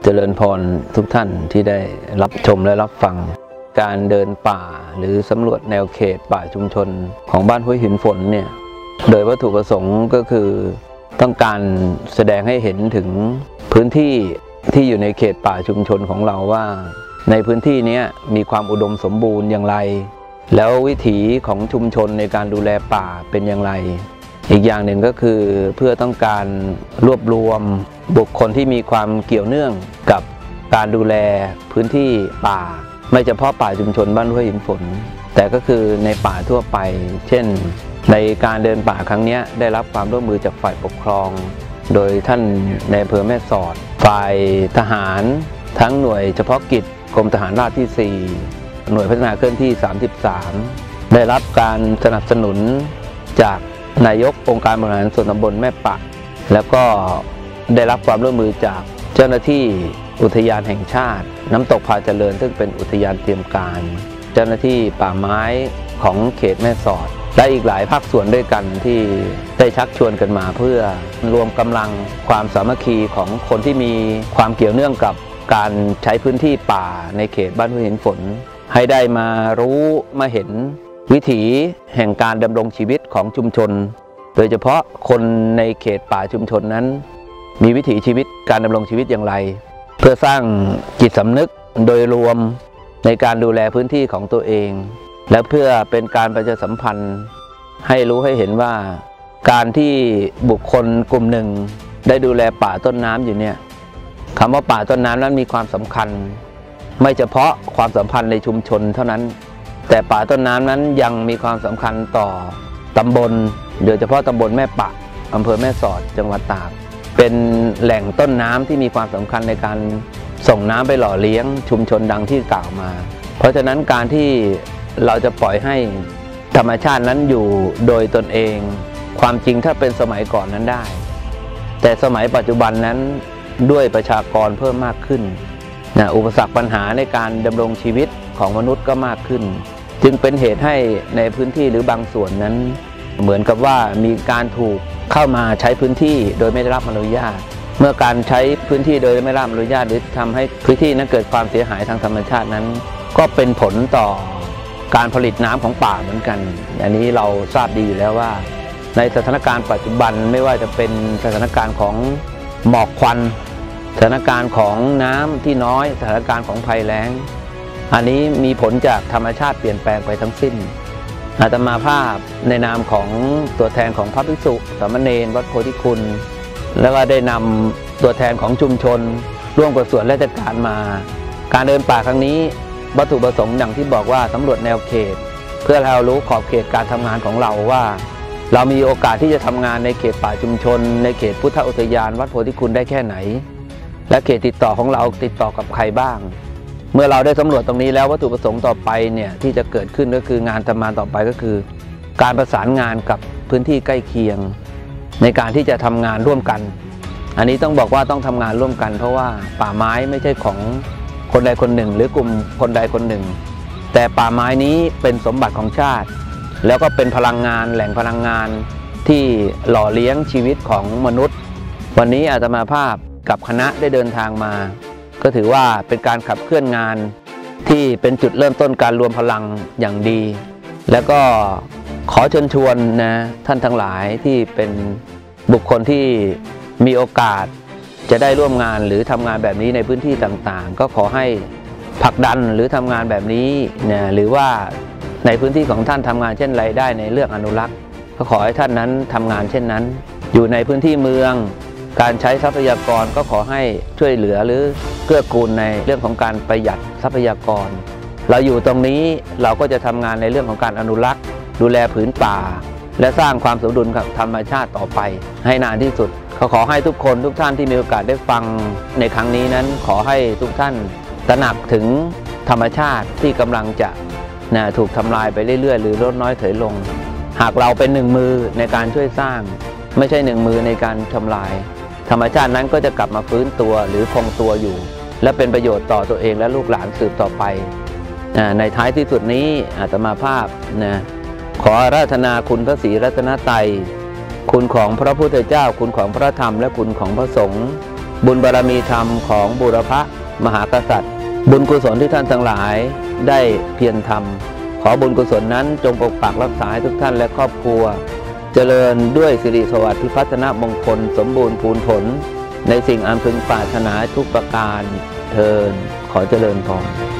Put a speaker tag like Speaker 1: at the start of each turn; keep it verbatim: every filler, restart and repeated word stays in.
Speaker 1: เจริญพรทุกท่านที่ได้รับชมและรับฟังการเดินป่าหรือสำรวจแนวเขตป่าชุมชนของบ้านห้วยหินฝนเนี่ยโดยวัตถุประสงค์ก็คือต้องการแสดงให้เห็นถึงพื้นที่ที่อยู่ในเขตป่าชุมชนของเราว่าในพื้นที่นี้มีความอุดมสมบูรณ์อย่างไรแล้ววิถีของชุมชนในการดูแลป่าเป็นอย่างไรอีกอย่างหนึ่งก็คือเพื่อต้องการรวบรวมบุคคลที่มีความเกี่ยวเนื่องกับการดูแลพื้นที่ป่าไม่เฉพาะป่าชุมชนบ้านห้วยหินฝนแต่ก็คือในป่าทั่วไปเช่นในการเดินป่าครั้งนี้ได้รับความร่วมมือจากฝ่ายปกครองโดยท่านในอำเภอแม่สอดฝ่ายทหารทั้งหน่วยเฉพาะกิจกรมทหารราบที่สี่หน่วยพัฒนาเคลื่อนที่สามสิบสามได้รับการสนับสนุนจากนายกองค์การบริหารส่วนตำบลแม่ปะแล้วก็ได้รับความร่วมมือจากเจ้าหน้าที่อุทยานแห่งชาติน้ำตกพาเจริญซึ่งเป็นอุทยานเตรียมการเจ้าหน้าที่ป่าไม้ของเขตแม่สอดและอีกหลายภาคส่วนด้วยกันที่ได้ชักชวนกันมาเพื่อรวมกำลังความสามัคคีของคนที่มีความเกี่ยวเนื่องกับการใช้พื้นที่ป่าในเขตบ้านห้วยหินฝนให้ได้มารู้มาเห็นวิถีแห่งการดำรงชีวิตของชุมชนโดยเฉพาะคนในเขตป่าชุมชนนั้นมีวิถีชีวิตการดำรงชีวิตอย่างไรเพื่อสร้างจิตสำนึกโดยรวมในการดูแลพื้นที่ของตัวเองและเพื่อเป็นการประชาสัมพันธ์ให้รู้ให้เห็นว่าการที่บุคคลกลุ่มหนึ่งได้ดูแลป่าต้นน้ำอยู่เนี่ยคำว่าป่าต้นน้ำนั้นมีความสำคัญไม่เฉพาะความสัมพันธ์ในชุมชนเท่านั้นแต่ป่าต้นน้ำนั้นยังมีความสำคัญต่อตำบลโดยเฉพาะตำบลแม่ปะอำเภอแม่สอดจังหวัดตากเป็นแหล่งต้นน้ำที่มีความสำคัญในการส่งน้ำไปหล่อเลี้ยงชุมชนดังที่กล่าวมาเพราะฉะนั้นการที่เราจะปล่อยให้ธรรมชาตินั้นอยู่โดยตนเองความจริงถ้าเป็นสมัยก่อนนั้นได้แต่สมัยปัจจุบันนั้นด้วยประชากรเพิ่มมากขึ้นนะอุปสรรคปัญหาในการดำรงชีวิตของมนุษย์ก็มากขึ้นจึงเป็นเหตุให้ในพื้นที่หรือบางส่วนนั้นเหมือนกับว่ามีการถูกเข้ามาใช้พื้นที่โดยไม่ได้รับอนุญาตเมื่อการใช้พื้นที่โดยไม่ได้รับอนุญาตหรือทำให้พื้นที่นั้นเกิดความเสียหายทางธรรมชาตินั้นก็เป็นผลต่อการผลิตน้ำของป่าเหมือนกันอันนี้เราทราบดีอยู่แล้วว่าในสถานการณ์ปัจจุบันไม่ว่าจะเป็นสถานการณ์ของหมอกควันสถานการณ์ของน้ำที่น้อยสถานการณ์ของภัยแล้งอันนี้มีผลจากธรรมชาติเปลี่ยนแปลงไปทั้งสิ้นอาตมาภาพในนามของตัวแทนของพระภิกษุสามเณรวัดโพธิคุณแล้วก็ได้นำตัวแทนของชุมชนร่วมกับส่วนราชการมาการเดินป่าครั้งนี้วัตถุประสงค์อย่างที่บอกว่าสำรวจแนวเขตเพื่อเรารู้ขอบเขตการทำงานของเราว่าเรามีโอกาสที่จะทำงานในเขตป่าชุมชนในเขตพุทธอุทยานวัดโพธิคุณได้แค่ไหนและเขตติดต่อของเราติดต่อกับใครบ้างเมื่อเราได้สำรวจตรงนี้แล้ววัตถุประสงค์ต่อไปเนี่ยที่จะเกิดขึ้นก็คืองานทำงานต่อไปก็คือการประสานงานกับพื้นที่ใกล้เคียงในการที่จะทำงานร่วมกันอันนี้ต้องบอกว่าต้องทำงานร่วมกันเพราะว่าป่าไม้ไม่ใช่ของคนใดคนหนึ่งหรือกลุ่มคนใดคนหนึ่งแต่ป่าไม้นี้เป็นสมบัติของชาติแล้วก็เป็นพลังงานแหล่งพลังงานที่หล่อเลี้ยงชีวิตของมนุษย์วันนี้อาตมาภาพกับคณะได้เดินทางมาก็ถือว่าเป็นการขับเคลื่อนงานที่เป็นจุดเริ่มต้นการรวมพลังอย่างดีแล้วก็ขอเชิญชวนนะท่านทั้งหลายที่เป็นบุคคลที่มีโอกาสจะได้ร่วมงานหรือทำงานแบบนี้ในพื้นที่ต่างๆก็ขอให้ผลักดันหรือทำงานแบบนี้นะหรือว่าในพื้นที่ของท่านทำงานเช่นไรได้ในเรื่องอนุรักษ์ก็ขอให้ท่านนั้นทำงานเช่นนั้นอยู่ในพื้นที่เมืองการใช้ทรัพยากรก็ขอให้ช่วยเหลือหรือเกื้อกูลในเรื่องของการประหยัดทรัพยากรเราอยู่ตรงนี้เราก็จะทำงานในเรื่องของการอนุรักษ์ดูแลผืนป่าและสร้างความสมดุลกับธรรมชาติต่อไปให้นานที่สุดเขาขอให้ทุกคนทุกท่านที่มีโอกาสได้ฟังในครั้งนี้นั้นขอให้ทุกท่านตระหนักถึงธรรมชาติที่กำลังจะนะถูกทำลายไปเรื่อยๆหรือลดน้อยถอยลงหากเราเป็นหนึ่งมือในการช่วยสร้างไม่ใช่หนึ่งมือในการทำลายธรรมชาตินั้นก็จะกลับมาฟื้นตัวหรือคงตัวอยู่และเป็นประโยชน์ต่อตัวเองและลูกหลานสืบต่อไปในท้ายที่สุดนี้อาตมาภาพนะขออาราธนาคุณพระศรีรัตนตรัยคุณของพระพุทธเจ้าคุณของพระธรรมและคุณของพระสงฆ์บุญบารมีธรรมของบูรพมหากษัตริย์บุญกุศลที่ท่านทั้งหลายได้เพียรทำขอบุญกุศลนั้นจงปกปักรักษาให้ทุกท่านและครอบครัวเจริญด้วยสิริสวัสดิ์พิพัฒนมงคลสมบูรณ์พูนผลในสิ่งอันพึงปรารถนาทุกประการเทินขอเจริญพร